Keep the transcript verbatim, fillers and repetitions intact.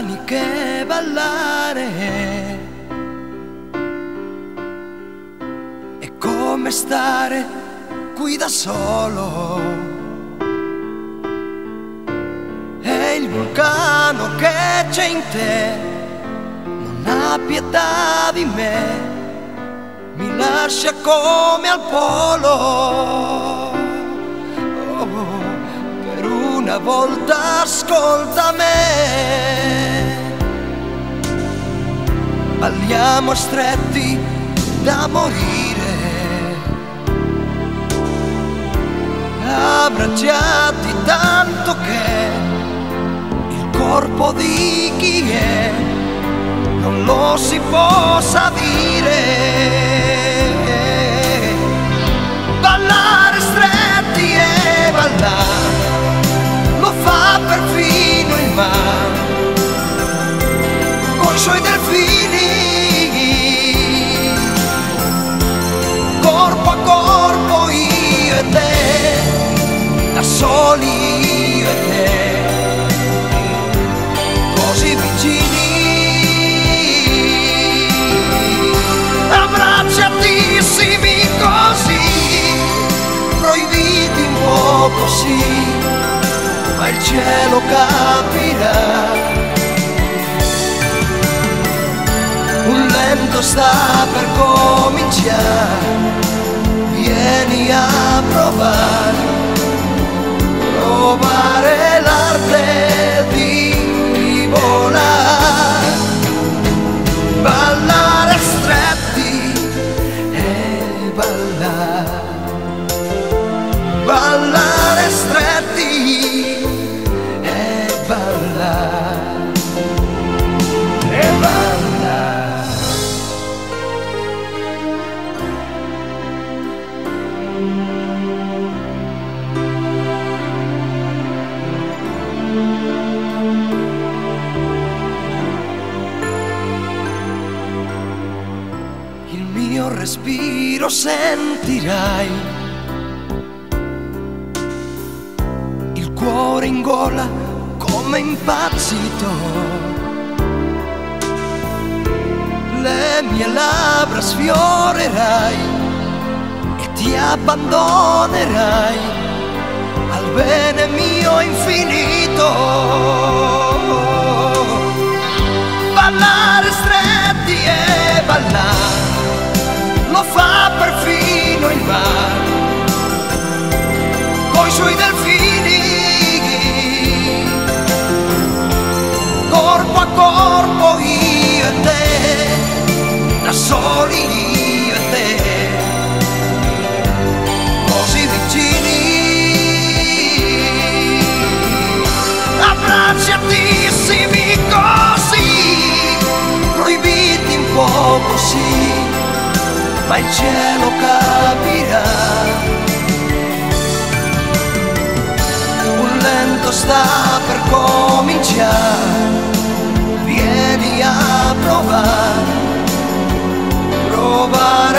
mani che ballare è come stare qui da solo. E il vulcano che c'è in te non ha pietà di me, mi lascia come al polo. Una volta ascolta me, balliamo stretti da morire, abbracciati tanto che il corpo di chi è non lo si possa dire. Ballare stretti e ballare fa perfino il mare coi suoi delfini, corpo a corpo io e te, da soli io e te, così vicini, abbracciatissimi così, proibiti un po' così, ma il cielo capirà. Un lento sta per cominciare, vieni a provare, provare l'arte di volare, ballare stretti e ballare, ballare stretti e ballare, e ballare. Il mio respiro sentirai, il cuore in gola come impazzito, le mie labbra sfiorerai e ti abbandonerai al bene mio infinito. Ballare stretti e ballare lo fa perfino il mare coi suoi delfini, corpo a corpo io e te, da soli io e te, così vicini, abbracciatissimi così, proibiti un po' così, ma il cielo capirà. Un lento sta per cominciare, vieni a provare, provare